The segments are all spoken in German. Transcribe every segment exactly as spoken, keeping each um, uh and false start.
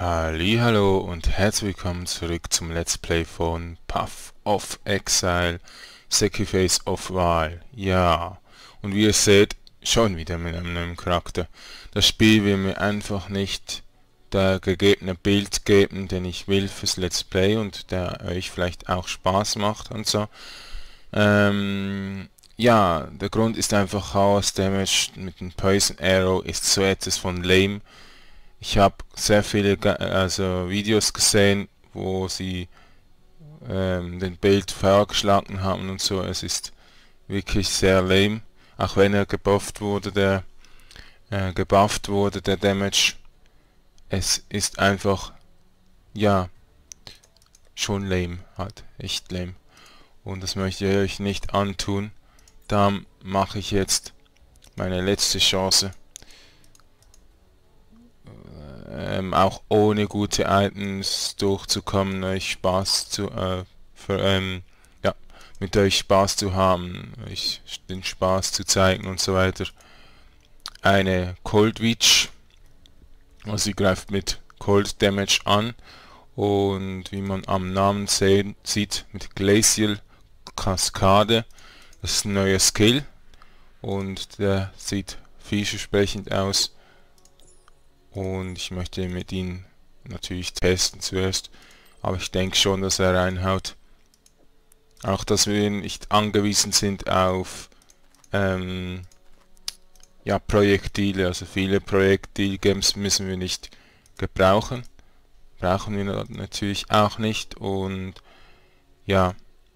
Hallihallo und herzlich willkommen zurück zum Let's Play von Path of Exile, Sacrifice of Vile. Ja, und wie ihr seht, schon wieder mit einem neuen Charakter. Das Spiel will mir einfach nicht der gegebene Bild geben, den ich will fürs Let's Play und der euch vielleicht auch Spaß macht und so. Ähm, ja, der Grund ist einfach Chaos Damage mit dem Poison Arrow ist so etwas von lame. Ich habe sehr viele also Videos gesehen, wo sie ähm, den Bild vorgeschlagen haben und so. Es ist wirklich sehr lame, auch wenn er gebufft wurde, der äh, gebufft wurde, der Damage. Es ist einfach, ja, schon lame, halt, echt lame. Und das möchte ich euch nicht antun. Da mache ich jetzt meine letzte Chance. Ähm, auch ohne gute Items durchzukommen, euch Spaß zu äh, für, ähm, ja, mit euch Spaß zu haben, euch den Spaß zu zeigen und so weiter. Eine Cold Witch, also sie greift mit Cold Damage an und wie man am Namen sehen, sieht, mit Glacial Kaskade. Das ist ein neuer Skill und der sieht vielversprechend aus. Und ich möchte mit ihm natürlich testen zuerst, aber ich denke schon, dass er reinhaut. Auch, dass wir nicht angewiesen sind auf ähm, ja, Projektile, also viele Projektil-Games müssen wir nicht gebrauchen. Brauchen wir natürlich auch nicht und ja,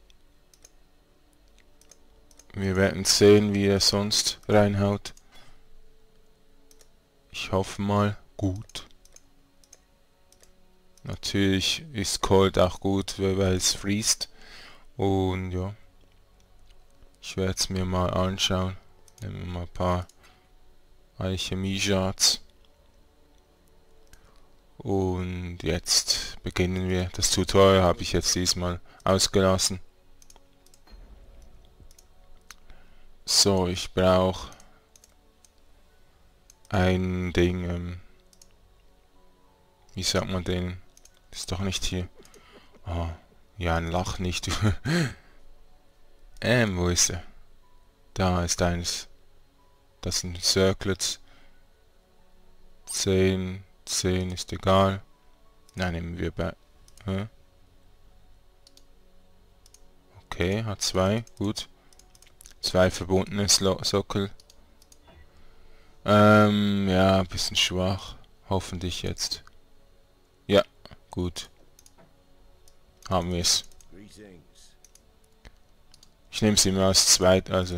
wir werden sehen, wie er sonst reinhaut. Ich hoffe mal gut. Natürlich ist Cold auch gut, weil es friest. Und ja, ich werde es mir mal anschauen. Nehmen wir mal ein paar Alchemie-Shards. Und jetzt beginnen wir. Das Tutorial habe ich jetzt diesmal ausgelassen. So, ich brauche ein Ding, ähm, wie sagt man den? Ist doch nicht hier. Oh, ja, ein Lach nicht. ähm, wo ist er? Da ist eins. Das sind Circlets. zehn, zehn ist egal. Nein, nehmen wir bei... Hä? Okay, hat zwei, gut. Zwei verbundene Slo Sockel. Ähm, ja, ein bisschen schwach. Hoffentlich jetzt. Ja, gut. Haben wir es. Ich nehme sie immer als zweit, also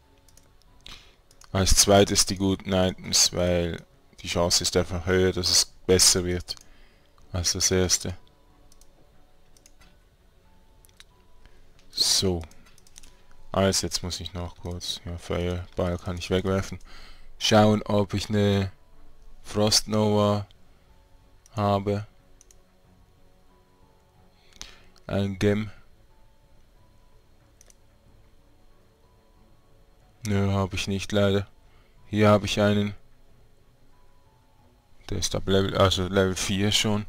als zweites die guten Items, weil die Chance ist einfach höher, dass es besser wird als das erste. So. Also jetzt muss ich noch kurz, ja, Feuerball kann ich wegwerfen. Schauen, ob ich eine Frost Nova habe. Ein Gem. Nö, habe ich nicht leider. Hier habe ich einen. Der ist ab Level, also Level vier schon.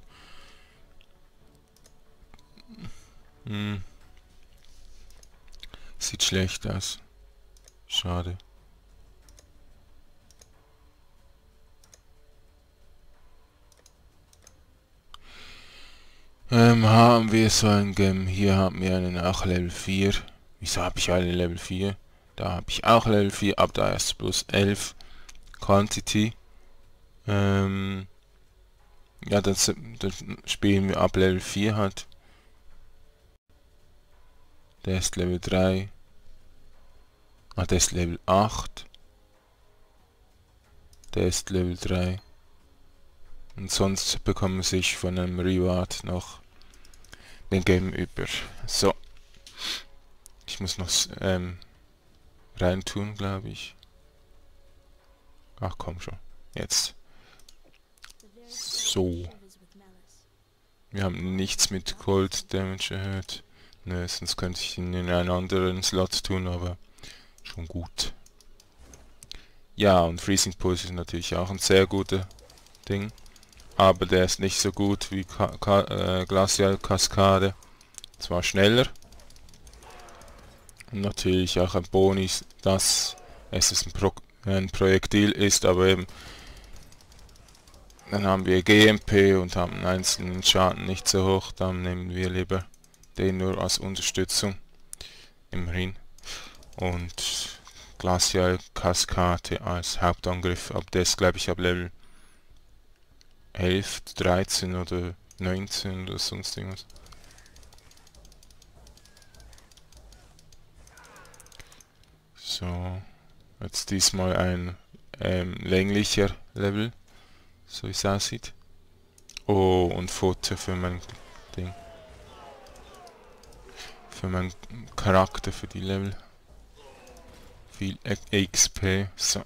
Hm. Sieht schlecht aus. Schade. Ähm, haben wir so ein Gem. Hier haben wir einen auch Level vier. Wieso habe ich alle Level vier? Da habe ich auch Level vier, ab da erst plus elf Quantity. Ähm, ja, das, das spielen wir ab Level vier halt. Der ist Level drei. Ah, der ist Level acht. Der ist Level drei. Und sonst bekommen sich von einem Reward noch den Game über. So. Ich muss noch ähm, reintun, glaube ich. Ach komm schon. Jetzt. So. Wir haben nichts mit Cold Damage erhöht. Ne, sonst könnte ich ihn in einen anderen Slot tun, aber schon gut. Ja, und Freezing Pulse ist natürlich auch ein sehr guter Ding. aber der ist nicht so gut wie Ka Ka äh, Glacial Kaskade. Zwar schneller und natürlich auch ein Bonus, dass es ein, Pro ein Projektil ist, aber eben dann haben wir G M P und haben einen einzelnen Schaden nicht so hoch, dann nehmen wir lieber den nur als Unterstützung, immerhin. Und Glacial Kaskade als Hauptangriff, ab der ist glaube ich ab Level elf, dreizehn oder neunzehn oder sonst irgendwas. So, jetzt diesmal ein ähm, länglicher Level, so wie es aussieht. Oh, und Futter für mein Ding. Für meinen Charakter, für die Level. Viel X P. So.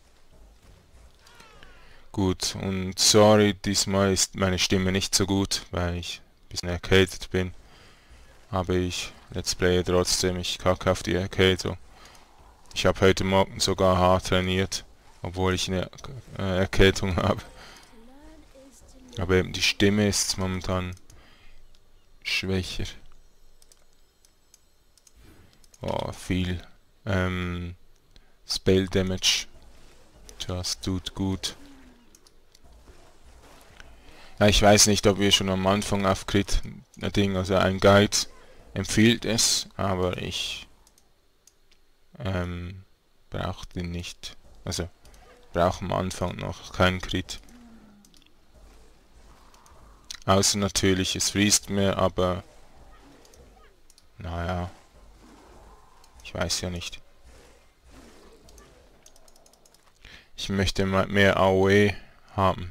Gut, und sorry, diesmal ist meine Stimme nicht so gut, weil ich ein bisschen erkältet bin. Aber ich let's playe trotzdem, ich kacke auf die Erkältung. Ich habe heute Morgen sogar hart trainiert, obwohl ich eine äh, Erkältung habe. Aber eben die Stimme ist momentan schwächer. Oh, viel ähm, Spell Damage. Das tut gut. Ja, ich weiß nicht, ob wir schon am Anfang auf Crit ein Ding, also ein Guide empfiehlt es, aber ich ähm, brauche den nicht. Also brauche am Anfang noch keinen Crit. Außer natürlich, es fließt mehr, aber naja, ich weiß ja nicht. Ich möchte mal mehr A O E haben.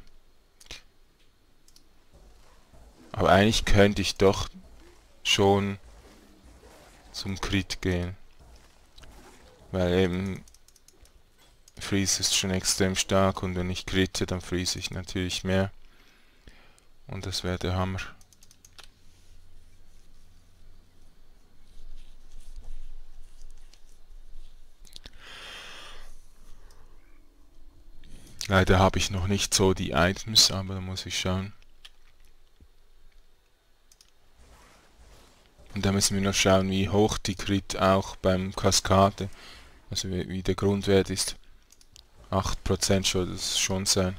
Aber eigentlich könnte ich doch schon zum Crit gehen. Weil eben Freeze ist schon extrem stark und wenn ich critte, dann freeze ich natürlich mehr. Und das wäre der Hammer. Leider habe ich noch nicht so die Items, aber da muss ich schauen. Und da müssen wir noch schauen, wie hoch die Crit auch beim Kaskade, also wie, wie der Grundwert ist. acht Prozent soll das schon sein.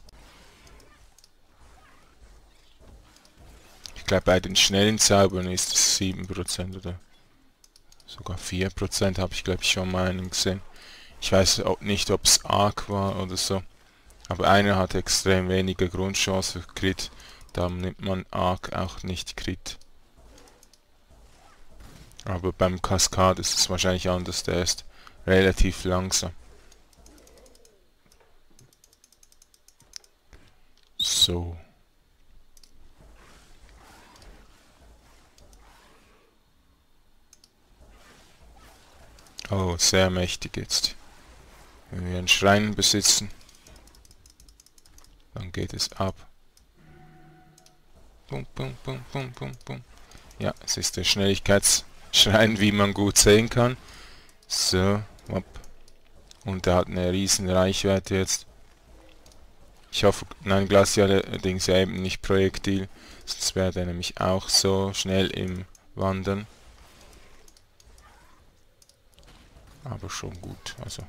Ich glaube bei den schnellen Zaubern ist es sieben Prozent oder sogar vier Prozent habe ich glaube ich schon mal einen gesehen. Ich weiß auch nicht, ob es Arc war oder so. Aber einer hat extrem wenige Grundchance für Crit. Da nimmt man Arc auch nicht Crit. Aber beim Kaskade ist es wahrscheinlich anders, der ist relativ langsam. So. Oh, sehr mächtig jetzt. Wenn wir einen Schrein besitzen, dann geht es ab. Bum, bum, bum, bum, bum, bum. Ja, es ist der Schnelligkeitsschrein, wie man gut sehen kann. So, hopp. Und der hat eine riesen Reichweite jetzt. Ich hoffe, nein, Glacial allerdings ja eben nicht Projektil, sonst wäre der nämlich auch so schnell im Wandern. Aber schon gut, also.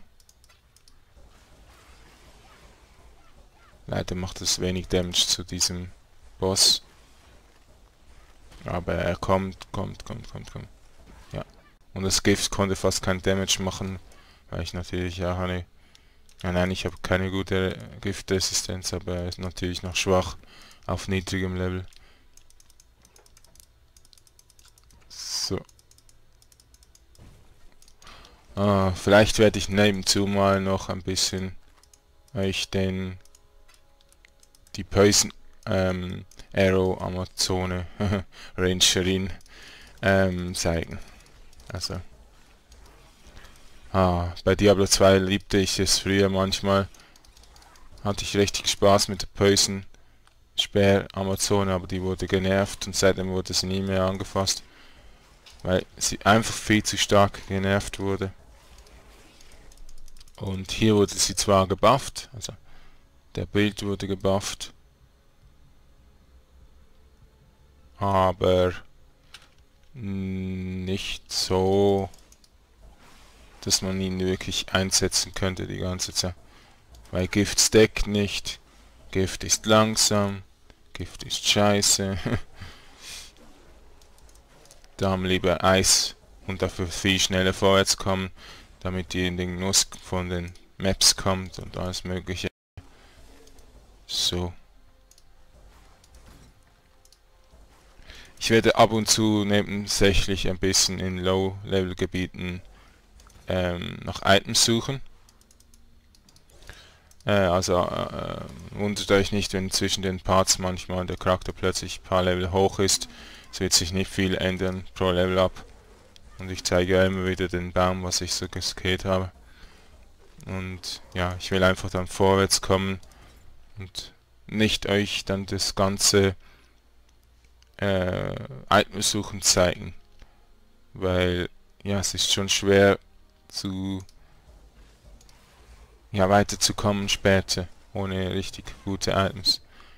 Leider macht es wenig Damage zu diesem Boss. Aber er kommt, kommt, kommt, kommt, kommt. Ja. Und das Gift konnte fast kein Damage machen, weil ich natürlich auch eine... Ja, nein, ich habe keine gute Giftresistenz, aber er ist natürlich noch schwach auf niedrigem Level. So. Ah, vielleicht werde ich nebenzu mal noch ein bisschen euch den die Poison ähm, Arrow Amazone Rangerin ähm, zeigen. Also ah, bei Diablo zwei liebte ich es früher manchmal. Hatte ich richtig Spaß mit der Poison Speer Amazone, aber die wurde genervt und seitdem wurde sie nie mehr angefasst. Weil sie einfach viel zu stark genervt wurde. Und hier wurde sie zwar gebufft, also der Bild wurde gebufft, aber nicht so, dass man ihn wirklich einsetzen könnte die ganze Zeit. Weil Gift stackt nicht, Gift ist langsam, Gift ist scheiße. Da haben wir lieber Eis und dafür viel schneller vorwärts kommen, damit die in den Genuss von den Maps kommt und alles mögliche. So. Ich werde ab und zu nebensächlich ein bisschen in Low-Level-Gebieten ähm, nach Items suchen. Äh, also äh, wundert euch nicht, wenn zwischen den Parts manchmal der Charakter plötzlich ein paar Level hoch ist. Es wird sich nicht viel ändern pro Level up. Und ich zeige ja immer wieder den Baum, was ich so geskillt habe. Und ja, ich will einfach dann vorwärts kommen und nicht euch dann das ganze äh, Item suchen zeigen. Weil ja, es ist schon schwer zu ja, weiterzukommen später, ohne richtig gute Items.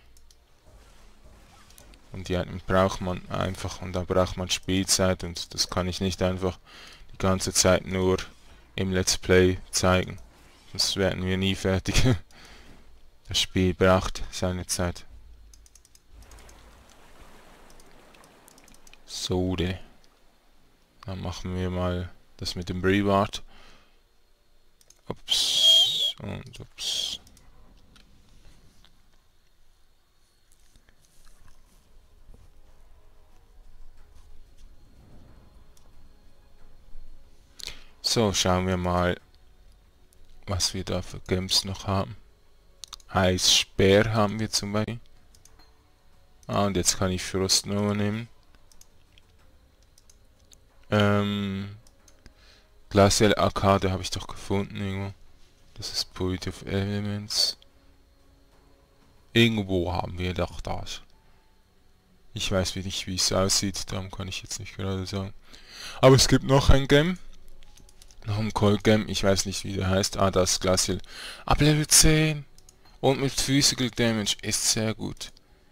Und die Items braucht man einfach und da braucht man Spielzeit und das kann ich nicht einfach die ganze Zeit nur im Let's Play zeigen. Sonst werden wir nie fertig. Das Spiel braucht seine Zeit. So, de. Dann machen wir mal das mit dem Reward. Ups und ups. So, schauen wir mal, was wir da für Gems noch haben. Eisspeer haben wir zum Beispiel. Ah, und jetzt kann ich Frost Nova nehmen. Ähm, Glacial Arcade habe ich doch gefunden irgendwo. Das ist Poet of Elements. Irgendwo haben wir doch das. Ich weiß nicht, wie es aussieht, darum kann ich jetzt nicht gerade sagen. Aber es gibt noch ein Game. Noch ein Cold Game, ich weiß nicht, wie der heißt. Ah, das Glacial. Ab Level zehn. Und mit Physical Damage ist sehr gut.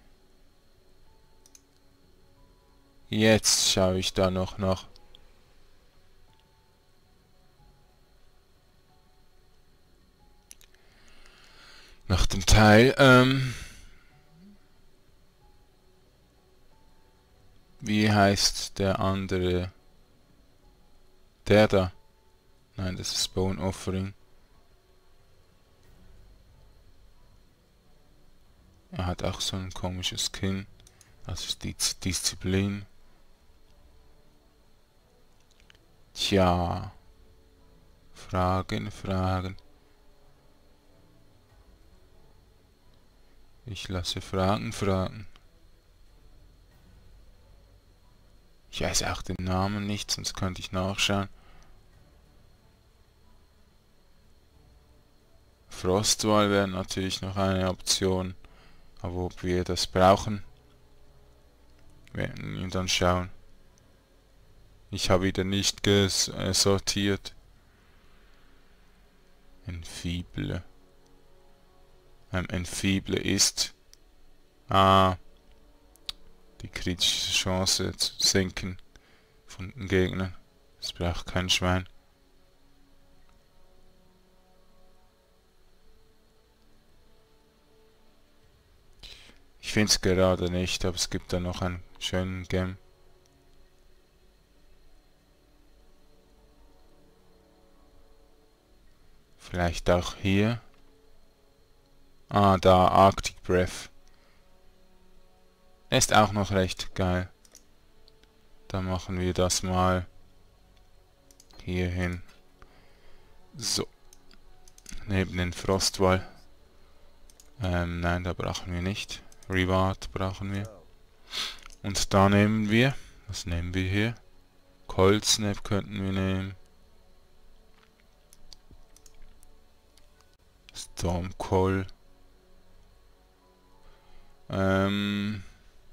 Jetzt schaue ich da noch nach. Nach dem Teil, ähm... wie heißt der andere? Der da. Nein, das ist Bone Offering. Er hat auch so ein komisches Skin. Das ist die Disziplin. Tja. Fragen, Fragen. Ich lasse Fragen, Fragen. Ich weiß auch den Namen nicht, sonst könnte ich nachschauen. Frostwall wäre natürlich noch eine Option. Aber ob wir das brauchen, werden wir dann schauen. Ich habe wieder nicht gesortiert. Enfeeble. Ähm, Enfeeble ist ah, die kritische Chance zu senken von den Gegnern. Das braucht kein Schwein. Ich finde es gerade nicht, aber es gibt da noch einen schönen Game. Vielleicht auch hier. Ah, da, Arctic Breath. Ist auch noch recht geil. Dann machen wir das mal hier hin. So. Neben den Frostwall. Ähm, nein, da brauchen wir nicht. Reward brauchen wir. Und da nehmen wir, was nehmen wir hier? Cold Snap könnten wir nehmen. Storm Coal. Ähm.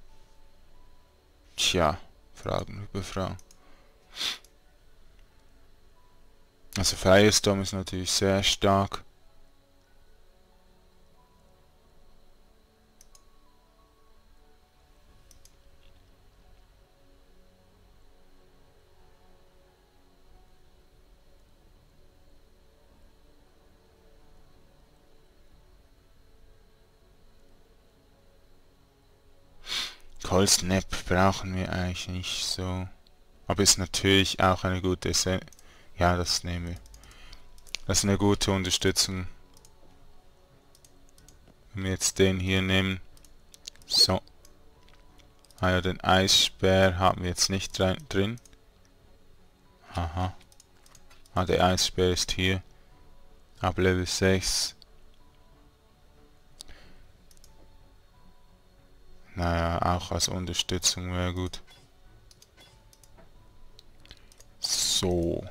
Tja, Fragen über Fragen. Also Firestorm ist natürlich sehr stark. Cold Snap brauchen wir eigentlich nicht so. Aber ist natürlich auch eine gute Se Ja, das nehmen wir. Das ist eine gute Unterstützung. Wenn wir jetzt den hier nehmen. So. Ah ja, den Eisspeer haben wir jetzt nicht drin. Aha. Ah, der Eisspeer ist hier. Ab Level sechs. Naja, auch als Unterstützung wäre gut. So.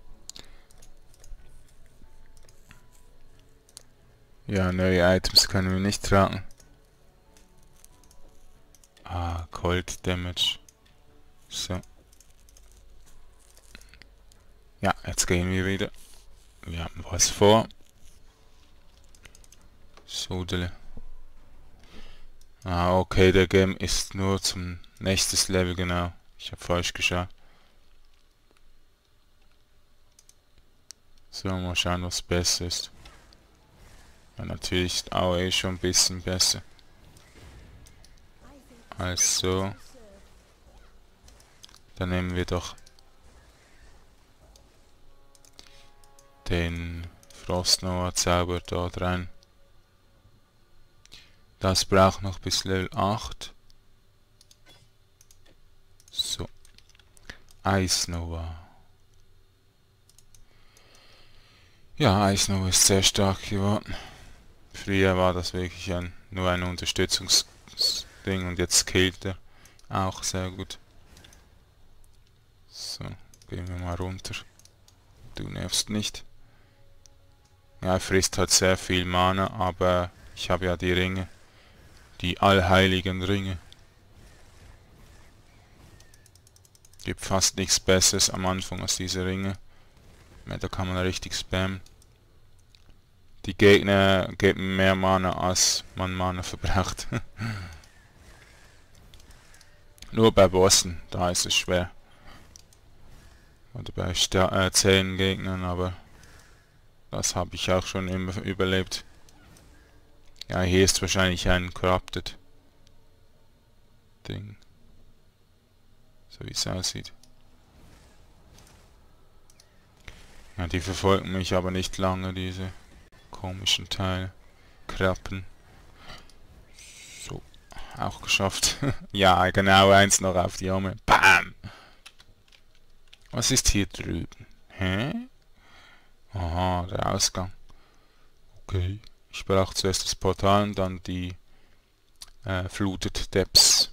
Ja, neue Items können wir nicht tragen. Ah, Cold Damage. So. Ja, jetzt gehen wir wieder. Wir haben was vor. Sodele. Ah, okay, der Game ist nur zum nächstes Level, genau. Ich habe falsch geschaut. So, mal schauen, was besser ist. Ja, natürlich ist A O E schon ein bisschen besser. Also, dann nehmen wir doch den Frost Nova Zauber dort rein. Das braucht noch bis Level acht. So. Ice Nova. Ja, Ice Nova ist sehr stark geworden. Früher war das wirklich ein, nur ein Unterstützungsding und jetzt killt er auch sehr gut. So, gehen wir mal runter. Du nervst nicht. Ja, er frisst halt sehr viel Mana, aber ich habe ja die Ringe. Die allheiligen Ringe. Gibt fast nichts Besseres am Anfang als diese Ringe. Ja, da kann man richtig spammen. Die Gegner geben mehr Mana, als man Mana verbraucht. Nur bei Bossen, da ist es schwer. Oder bei Sta äh, zehn Gegnern, aber das habe ich auch schon immer überlebt. Ja, hier ist wahrscheinlich ein Corrupted Ding. So wie es aussieht. Ja, die verfolgen mich aber nicht lange, diese komischen Teile. Krappen. So, auch geschafft. Ja, genau, eins noch auf die Arme. Bam! Was ist hier drüben? Hä? Aha, der Ausgang. Okay. Ich brauche zuerst das Portal und dann die äh, Fluted Depths.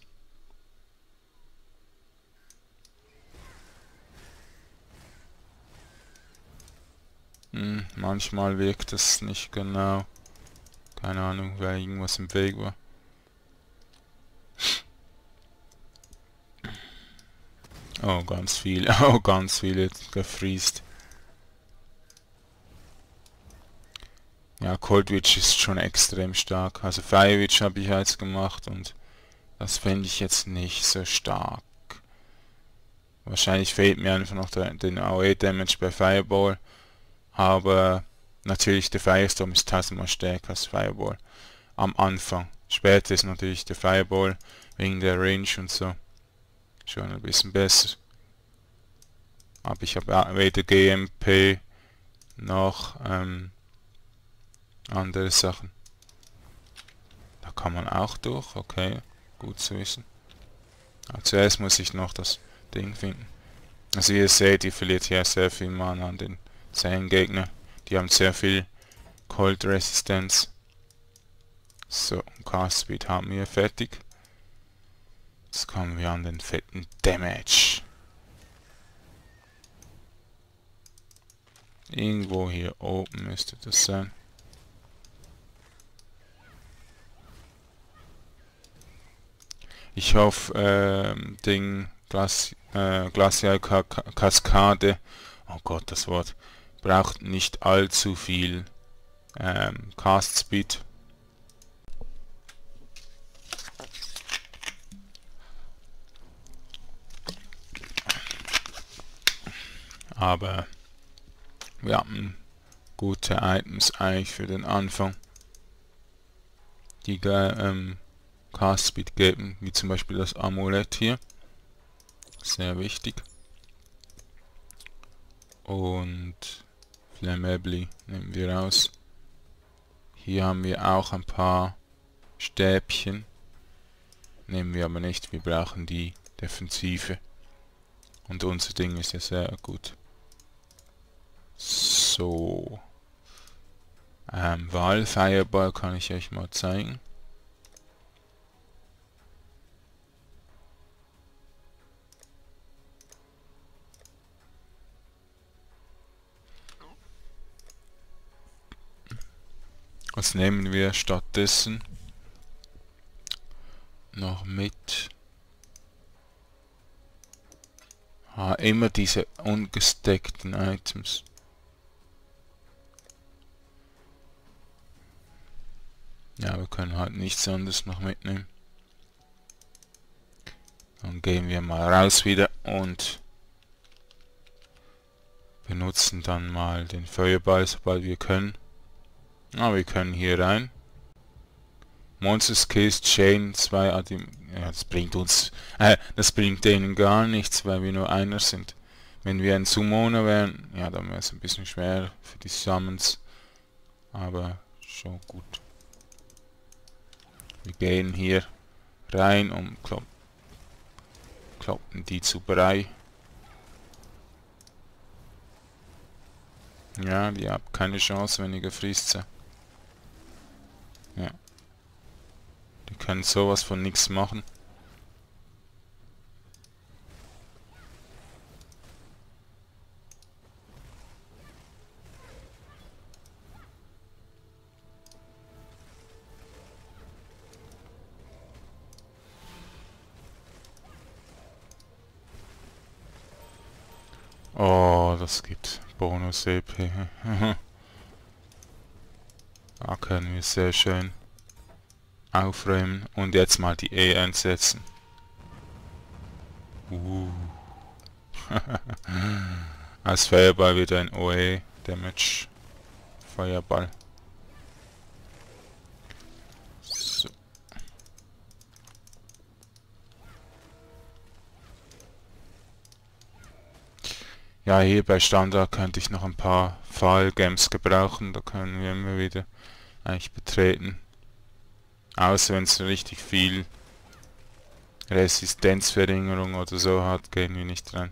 Hm, manchmal wirkt das nicht genau. Keine Ahnung, weil irgendwas im Weg war. Oh, ganz viel. Oh, ganz viele gefriest. Ja, Cold Witch ist schon extrem stark. Also Fire Witch habe ich jetzt gemacht und das finde ich jetzt nicht so stark. Wahrscheinlich fehlt mir einfach noch der, den A O E Damage bei Fireball. Aber natürlich der Firestorm ist tausendmal stärker als Fireball. Am Anfang. Später ist natürlich der Fireball wegen der Range und so schon ein bisschen besser. Aber ich habe weder G M P noch ähm, andere Sachen. Da kann man auch durch, okay, gut zu wissen. Aber zuerst muss ich noch das Ding finden. Also wie ihr seht, ihr verliert hier sehr viel Mana an den zehn Gegner. Die haben sehr viel Cold Resistance. So, Cast Speed haben wir fertig. Jetzt kommen wir an den fetten Damage. Irgendwo hier oben müsste das sein. Ich hoffe, ähm, Ding, Glas, äh, Glacial Ka Kaskade, oh Gott, das Wort, braucht nicht allzu viel ähm, Cast Speed. Aber wir haben gute Items eigentlich für den Anfang. Die ähm, Cast Speed geben, wie zum Beispiel das Amulett hier. Sehr wichtig. Und Flammably nehmen wir raus. Hier haben wir auch ein paar Stäbchen. Nehmen wir aber nicht, wir brauchen die Defensive. Und unser Ding ist ja sehr gut. So. Ähm, Wahl Fireball kann ich euch mal zeigen. Was nehmen wir stattdessen noch mit? Ah, immer diese ungesteckten Items. Ja, wir können halt nichts anderes noch mitnehmen. Dann gehen wir mal raus wieder und benutzen dann mal den Feuerball, sobald wir können. Ah, wir können hier rein. Monster Skills Chain zwei Adim. Ja, das bringt uns. Äh, das bringt denen gar nichts, weil wir nur einer sind. Wenn wir ein Summoner wären, ja, dann wäre es ein bisschen schwer für die Summons. Aber schon gut. Wir gehen hier rein und kloppen, kloppen die zu Brei. Ja, die haben keine Chance, wenn ihr gefriest seid. Ja. Die können sowas von nichts machen. Oh, das gibt Bonus-E P. Da können wir sehr schön aufräumen und jetzt mal die E einsetzen. Uh. Als Feuerball wieder ein O E Damage Feuerball. So. Ja, hier bei Standard könnte ich noch ein paar File Games gebrauchen, da können wir immer wieder eigentlich betreten. Außer wenn es richtig viel Resistenzverringerung oder so hat, gehen wir nicht rein.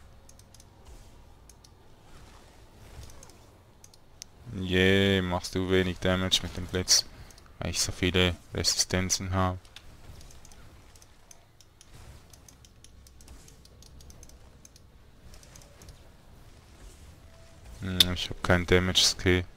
Je, yeah, machst du wenig Damage mit dem Blitz, weil ich so viele Resistenzen habe. Hm, ich habe keinen Damage Skill.